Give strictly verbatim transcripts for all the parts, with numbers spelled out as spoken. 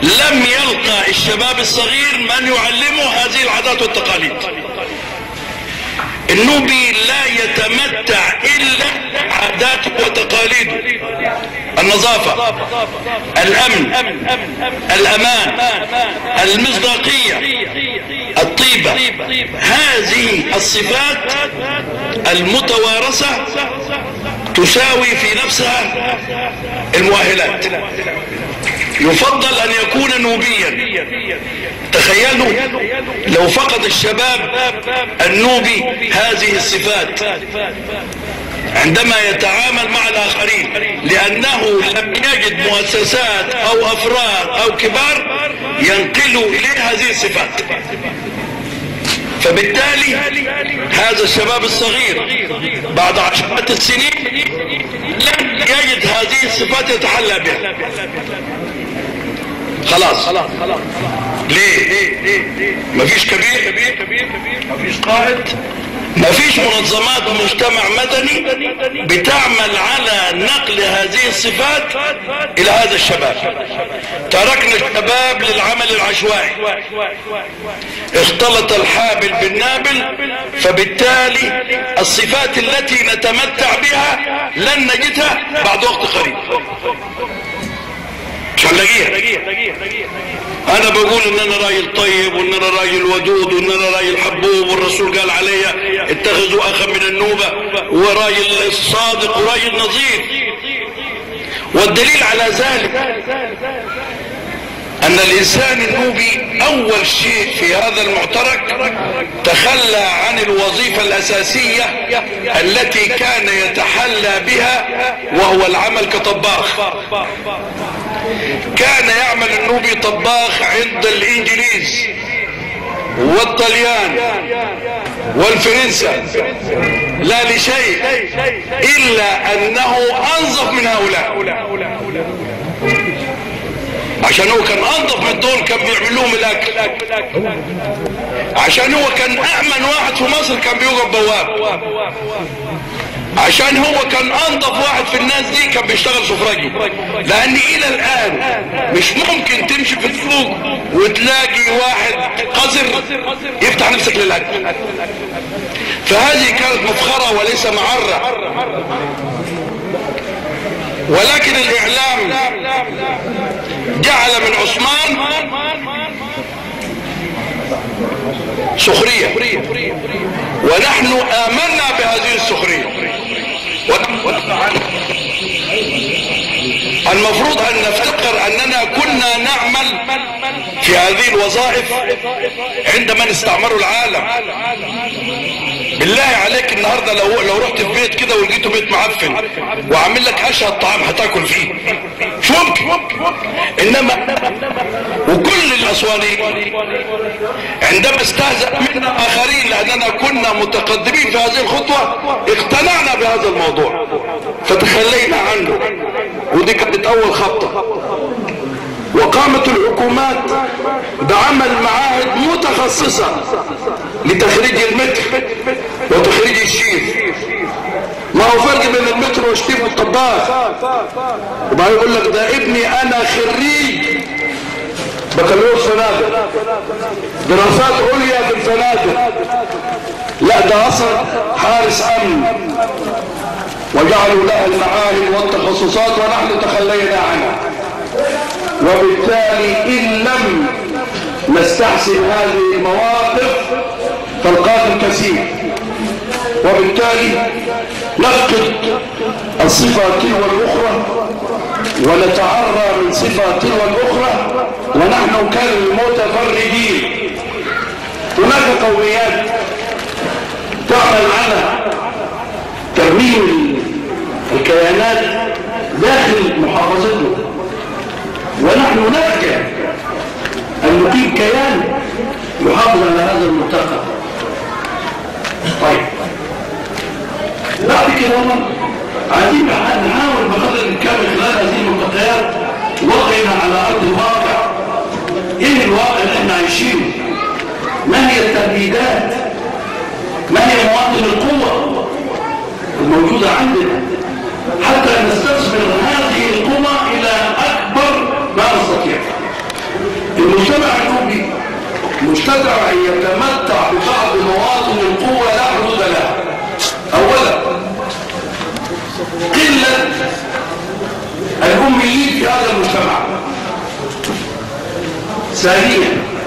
لم يلقى الشباب الصغير من يعلمه هذه العادات والتقاليد. النوبي لا يتمتع الا عاداته وتقاليده: النظافة، الامن، الامان، المصداقية، الطيبة. هذه الصفات المتوارثة تساوي في نفسها المؤهلات. يفضل ان يكون نوبيا. تخيلوا لو فقد الشباب النوبي هذه الصفات عندما يتعامل مع الآخرين، لأنه لم يجد مؤسسات أو أفراد أو كبار ينقلوا إليه هذه الصفات. فبالتالي هذا الشباب الصغير بعد عشرات السنين لم يجد هذه الصفات يتحلى بها. خلاص. ليه؟ مفيش كبير، مفيش قائد، مفيش منظمات مجتمع مدني بتعمل على نقل هذه الصفات الى هذا الشباب. تركنا الشباب للعمل العشوائي، اختلط الحابل بالنابل، فبالتالي الصفات التي نتمتع بها لن نجدها بعد وقت قريب. مش هنلاقيها. انا بقول ان انا راجل طيب، وان انا راجل ودود، وان انا راجل حبوب، والرسول قال عليا اتخذوا اخا من النوبة، وراجل صادق وراجل نظيف. والدليل على ذلك ان الانسان النوبي اول شيء في هذا المعترك تخلى عن الوظيفة الاساسية التي كان يتحلى بها، وهو العمل كطباخ. كان يعمل النوبي طباخ عند الانجليز والطليان والفرنسا لا لشيء الا انه انظف من هؤلاء، عشان هو كان انظف من دول كان بيعمل لهم الاكل، عشان هو كان امن واحد في مصر كان بيوقف بواب، عشان هو كان انظف واحد في الناس دي كان بيشتغل سفراجي. لان الى الان مش ممكن تمشي في السوق وتلاقي واحد قذر يفتح نفسك للاكل. فهذه كانت مفخرة وليس معرة. ولكن الاعلام جعل من عثمان سخرية، ونحن آمنا بهذه السخرية. المفروض أن نفتكر أننا كنا نعمل في هذه الوظائف عندما استعمروا العالم. بالله عليك النهاردة لو لو رحت في بيت كده ولقيته بيت معفن وعامل لك أشهى الطعام هتاكل فيه، مش ممكن. إنما وكل الأسوانيين عندما استهزأ منا آخرين لأننا كنا متقدمين في هذه الخطوة اقتنعنا بهذا الموضوع فتخلينا عنه، ودي كانت أول خطة. وقامت الحكومات بعمل معاهد متخصصة لتخريج المتر وتخريج الشيف. ما هو فرق بين المتر والشيف والطباخ. وبعدين يقول لك ده ابني انا خريج بكالوريوس فنادق، دراسات عليا في الفنادق. لا، ده اصلا حارس امن، وجعلوا لها المعاهد والتخصصات ونحن تخلينا عنها. وبالتالي إن لم نستحسن هذه المواقف فالقاتل كثير، وبالتالي نفقد الصفة تلو الأخرى ونتعرى من صفة تلو الأخرى ونحن كالمتفردين. هناك قوميات تعمل على ترميم الكيانات داخل محافظته، ونحن نرجع أن نقيم كيان يحافظ على هذا الملتقى. طيب بعد كده عايزين نحاول بقدر الإمكان خلال هذه الملتقيات وقعنا على أرض الواقع. إيه الواقع اللي احنا عايشينه؟ ما هي التهديدات؟ ما هي مواطن القوة الموجودة عندنا حتى نستثمر هذه القوة إلى أكبر ما نستطيع. المستدعى يتمتع ببعض مواطن القوة لا حدود لها. أولا قلة الأميين في هذا المجتمع. ثانيا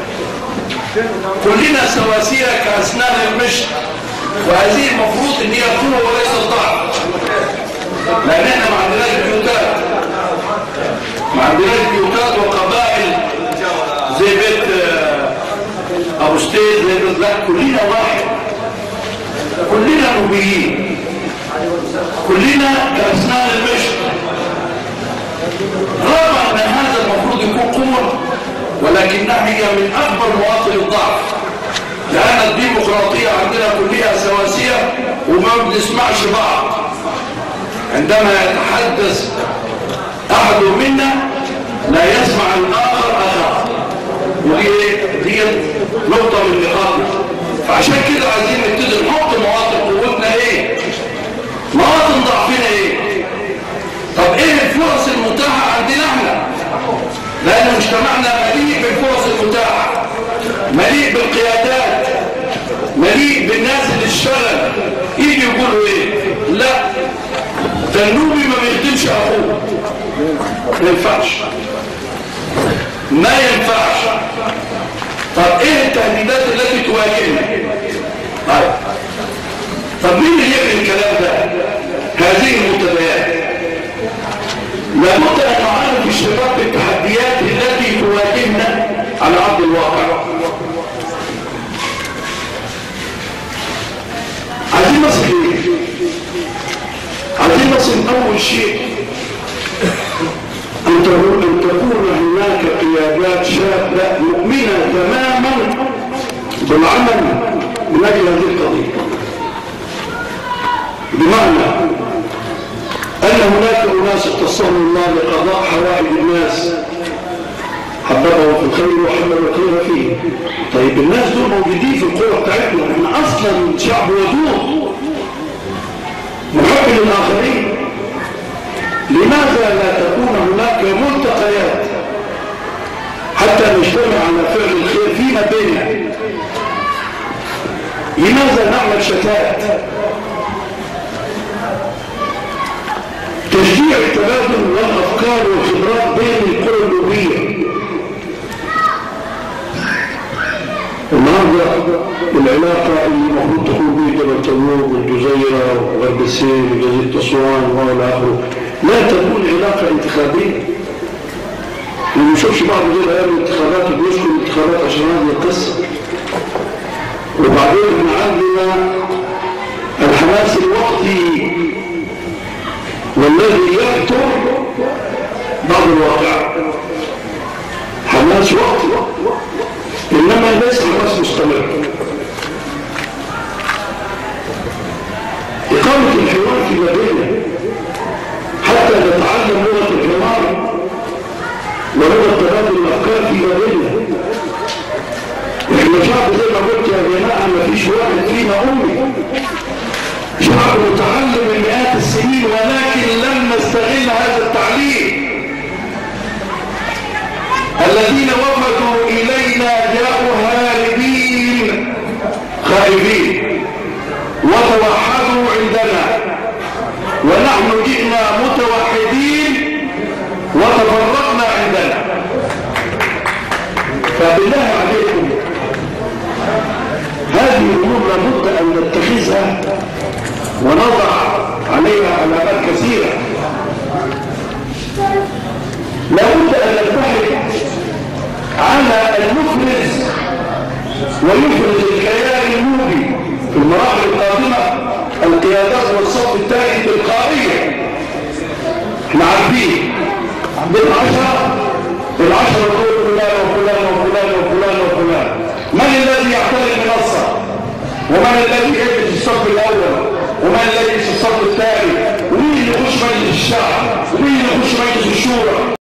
كلنا سواسية كأسنان المشط، وهذه المفروض ان هي قوة وليس ضعف، لأن احنا ما عندناش بيوتات، ما عندناش بيوتات وقبائل زي بيت أبو ستيد، زي بيت، لا كلنا واحد، كلنا نوبيين، كلنا كأسنان المشط. رغم أن هذا المفروض يكون قوة، ولكنها هي من أكبر مواطن الضعف، لأن الديمقراطية عندنا كلها سواسية وما بنسمعش بعض. عندما يتحدث أحد منا لا يسمع الآخر آخر، ودي نقطة من نقاطنا. فعشان كده عايزين نبتدي نحط مواطن قوتنا إيه؟ مواطن ضعفنا إيه؟ طب إيه الفرص المتاحة عندنا إحنا؟ لأن مجتمعنا مليء بالفرص المتاحة، مليء بالقيادات، مليء بالناس اللي اشتغل. يجي يقولوا ايه؟ لا ده النوبي ما بيخدمش اخوه. ما ينفعش، ما ينفعش. طب ايه التهديدات التي تواجهنا؟ طيب طب مين اللي يعمل الكلام ده؟ هذه المنتديات. لابد ان نعرف الشباب بالتحديات التي تواجهنا على ارض الواقع. عايزين نصل ايه؟ عايزين نصل اول شيء ان تكون هناك قيادات شابه مؤمنه تماما بالعمل من اجل هذه القضيه. بمعنى أن هناك أناس اختصهم الله لقضاء حوائج الناس، حببهم في الخير وحبب الخير فيه. طيب الناس دول موجودين في القوة بتاعتنا، احنا أصلا شعب ودود محب للآخرين. لماذا لا تكون هناك ملتقيات حتى نجتمع على فعل الخير فيما بيننا؟ لماذا نعمل شتات؟ تشجيع التبادل والافكار والخبرات بين القرى النوبيه. النهارده العلاقه اللي المفروض تكون بين جبل تنوب والجزيره وغرب السين وجزيره اسوان والى اخره لا تكون علاقه انتخابيه. ما بنشوفش بعض دول ايام الانتخابات وبيشكوا الانتخابات عشان هذه القصه. وبعدين احنا عندنا الحماس الوقتي والذي يكتب بعض الواقع. حماس وقت انما ليس حماس مستمر. اقامه الحوار في بيننا حتى نتعلم لغه الحوار ولغه تبادل الافكار في بيننا. احنا شعب زي ما قلت يا جماعه ما فيش واحد فينا امي، شعب متعلم من مئات السنين، ولكن لم نستغل هذا التعليم. الذين وفدوا إلينا جاءوا هاربين خائفين وتوحدوا عندنا، ونحن جئنا متوحدين وتفرقنا عندنا. فبالله عليكم هذه الأمور لابد أن نتخذها ونضع عليها علامات كثيرة. لابد أن نبتعد على المفرز ويفرز الكيان النوبي في المراحل القادمة القيادات والصف التالي تلقائيا. احنا عارفين بالعشرة العشرة دول فلان وفلان وفلان وفلان وفلان. من الذي يعتري المنصة؟ ومن الذي يجلس في الصف الأول؟ ومن الذي يجلس في الصف الثاني؟ ومين اللي يخش مجلس الشعب؟ ومين اللي يخش مجلس الشورى؟